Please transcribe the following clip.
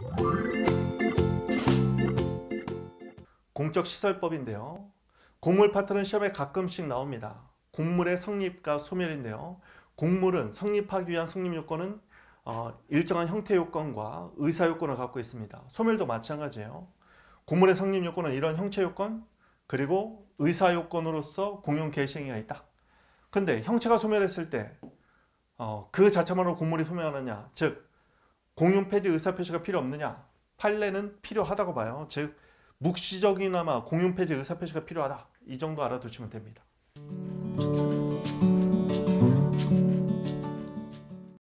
공적시설법인데요. 공물 파트는 시험에 가끔씩 나옵니다. 공물의 성립과 소멸인데요. 공물은 성립하기 위한 성립 요건은 일정한 형태 요건과 의사 요건을 갖고 있습니다. 소멸도 마찬가지예요. 공물의 성립 요건은 이런 형체 요건 그리고 의사 요건으로서 공용 개시행위가 있다. 근데 형체가 소멸했을 때 그 자체만으로 공물이 소멸하느냐, 즉 공용 폐지 의사 표시가 필요 없느냐, 판례는 필요하다고 봐요. 즉 묵시적이나마 공용 폐지 의사 표시가 필요하다. 이 정도 알아두시면 됩니다.